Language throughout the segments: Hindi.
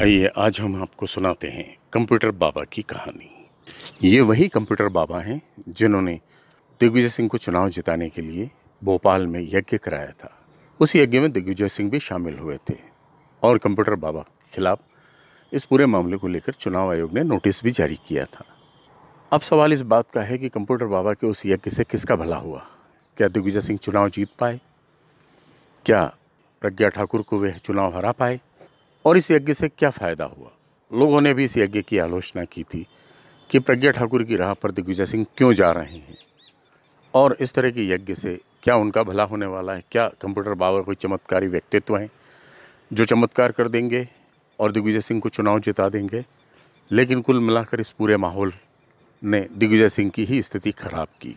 आइए आज हम आपको सुनाते हैं कंप्यूटर बाबा की कहानी। ये वही कंप्यूटर बाबा हैं जिन्होंने दिग्विजय सिंह को चुनाव जिताने के लिए भोपाल में यज्ञ कराया था। उस यज्ञ में दिग्विजय सिंह भी शामिल हुए थे और कंप्यूटर बाबा के खिलाफ इस पूरे मामले को लेकर चुनाव आयोग ने नोटिस भी जारी किया था। अब सवाल इस बात का है कि कंप्यूटर बाबा के उस यज्ञ से किसका भला हुआ? क्या दिग्विजय सिंह चुनाव जीत पाए? क्या प्रज्ञा ठाकुर को वे चुनाव हरा पाए? और इस यज्ञ से क्या फ़ायदा हुआ? लोगों ने भी इस यज्ञ की आलोचना की थी कि प्रज्ञा ठाकुर की राह पर दिग्विजय सिंह क्यों जा रहे हैं और इस तरह के यज्ञ से क्या उनका भला होने वाला है? क्या कंप्यूटर बाबा कोई चमत्कारी व्यक्तित्व हैं जो चमत्कार कर देंगे और दिग्विजय सिंह को चुनाव जिता देंगे? लेकिन कुल मिलाकर इस पूरे माहौल ने दिग्विजय सिंह की ही स्थिति खराब की।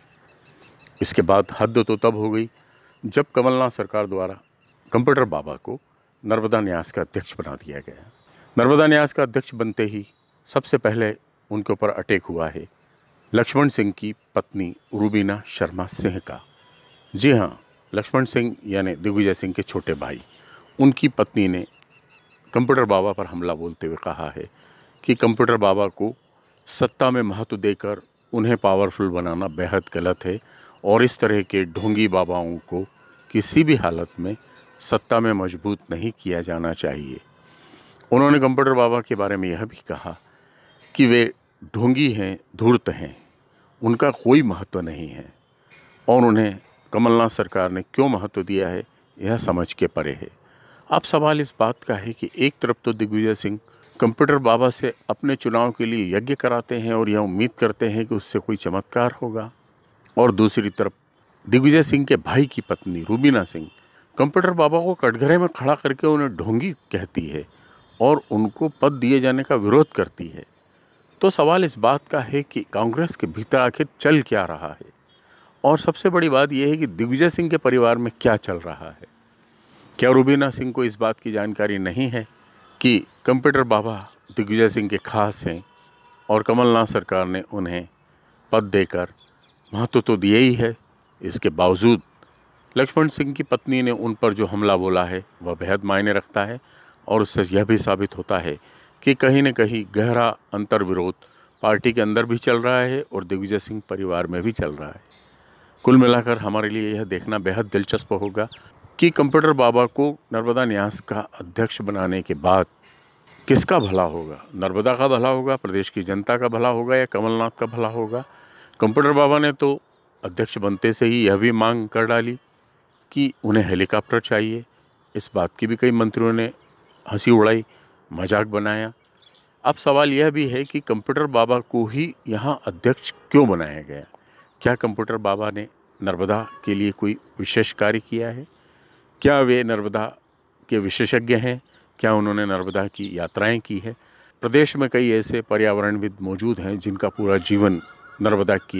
इसके बाद हद तो तब हो गई जब कमलनाथ सरकार द्वारा कंप्यूटर बाबा को नर्मदा न्यास का अध्यक्ष बना दिया गया। नर्मदा न्यास का अध्यक्ष बनते ही सबसे पहले उनके ऊपर अटैक हुआ है लक्ष्मण सिंह की पत्नी रूबीना शर्मा सिंह का। जी हाँ, लक्ष्मण सिंह यानी दिग्विजय सिंह के छोटे भाई, उनकी पत्नी ने कंप्यूटर बाबा पर हमला बोलते हुए कहा है कि कंप्यूटर बाबा को सत्ता में महत्व देकर उन्हें पावरफुल बनाना बेहद गलत है और इस तरह के ढोंगी बाबाओं को किसी भी हालत में सत्ता में मजबूत नहीं किया जाना चाहिए। उन्होंने कंप्यूटर बाबा के बारे में यह भी कहा कि वे ढोंगी हैं, धूर्त हैं, उनका कोई महत्व नहीं है और उन्हें कमलनाथ सरकार ने क्यों महत्व दिया है यह समझ के परे है। अब सवाल इस बात का है कि एक तरफ तो दिग्विजय सिंह कंप्यूटर बाबा से अपने चुनाव के लिए यज्ञ कराते हैं और यह उम्मीद करते हैं कि उससे कोई चमत्कार होगा, और दूसरी तरफ दिग्विजय सिंह के भाई की पत्नी रूबीना सिंह कंप्यूटर बाबा को कटघरे में खड़ा करके उन्हें ढोंगी कहती है और उनको पद दिए जाने का विरोध करती है। तो सवाल इस बात का है कि कांग्रेस के भीतर आखिर चल क्या रहा है, और सबसे बड़ी बात यह है कि दिग्विजय सिंह के परिवार में क्या चल रहा है। क्या रूबीना सिंह को इस बात की जानकारी नहीं है कि कंप्यूटर बाबा दिग्विजय सिंह के खास हैं और कमलनाथ सरकार ने उन्हें पद देकर महत्व तो दिए ही है, इसके बावजूद लक्ष्मण सिंह की पत्नी ने उन पर जो हमला बोला है वह बेहद मायने रखता है और उससे यह भी साबित होता है कि कहीं न कहीं गहरा अंतर्विरोध पार्टी के अंदर भी चल रहा है और दिग्विजय सिंह परिवार में भी चल रहा है। कुल मिलाकर हमारे लिए यह देखना बेहद दिलचस्प होगा कि कंप्यूटर बाबा को नर्मदा न्यास का अध्यक्ष बनाने के बाद किसका भला होगा? नर्मदा का भला होगा, प्रदेश की जनता का भला होगा या कमलनाथ का भला होगा? कंप्यूटर बाबा ने तो अध्यक्ष बनते से ही यह भी मांग कर डाली कि उन्हें हेलीकॉप्टर चाहिए। इस बात की भी कई मंत्रियों ने हंसी उड़ाई, मजाक बनाया। अब सवाल यह भी है कि कंप्यूटर बाबा को ही यहाँ अध्यक्ष क्यों बनाया गया? क्या कंप्यूटर बाबा ने नर्मदा के लिए कोई विशेष कार्य किया है? क्या वे नर्मदा के विशेषज्ञ हैं? क्या उन्होंने नर्मदा की यात्राएं की है? प्रदेश में कई ऐसे पर्यावरणविद मौजूद हैं जिनका पूरा जीवन नर्मदा की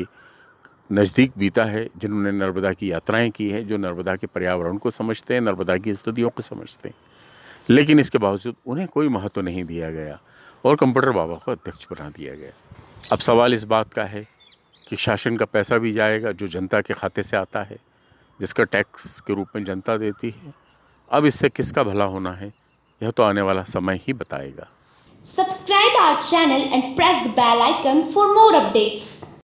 नज़दीक बीता है, जिन्होंने नर्मदा की यात्राएं की है, जो नर्मदा के पर्यावरण को समझते हैं, नर्मदा की स्थितियों को समझते हैं, लेकिन इसके बावजूद उन्हें कोई महत्व नहीं दिया गया और कंप्यूटर बाबा को अध्यक्ष बना दिया गया। अब सवाल इस बात का है कि शासन का पैसा भी जाएगा जो जनता के खाते से आता है, जिसका टैक्स के रूप में जनता देती है। अब इससे किसका भला होना है यह तो आने वाला समय ही बताएगा। Subscribe our channel and press the bell icon for more updates.